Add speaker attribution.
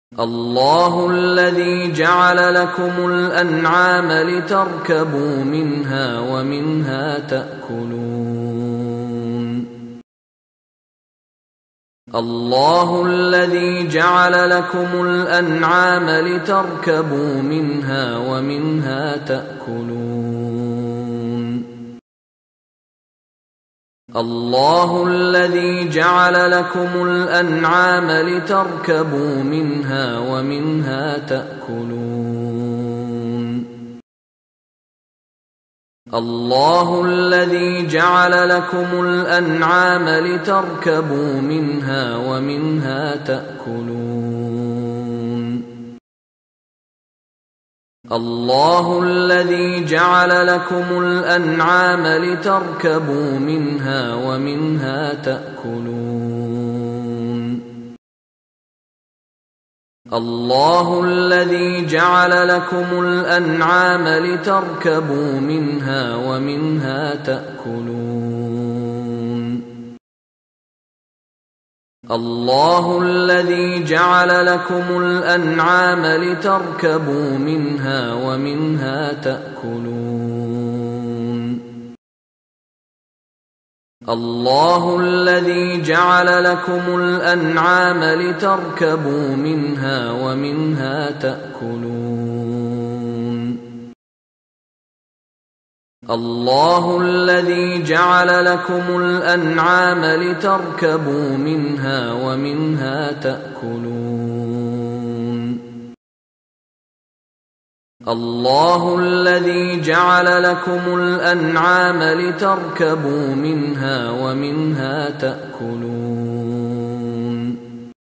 Speaker 1: الله الذي جعل لكم الأنعام لتركبوا منها ومنها تأكلون. الله الذي جعل لكم الأنعام لتركبوا منها ومنها تأكلون. الله الذي جعل لكم الأنعام لتركبوا منها ومنها تأكلون. الله الذي جعل لكم الأنعام لتركبوا منها ومنها تأكلون. الله الذي جعل لكم الأنعام لتركبوا منها ومنها تأكلون. الله الذي جعل لكم الأنعام لتركبوا منها ومنها تأكلون. الله الذي جعل لكم الأنعام لتركبوا منها ومنها تأكلون. الله الذي جعل لكم الأنعام لتركبوا منها ومنها تأكلون. الله الذي جعل لكم الأنعام لتركبوا منها ومنها تأكلون. الله الذي جعل لكم الأنعام لتركبوا منها ومنها تأكلون.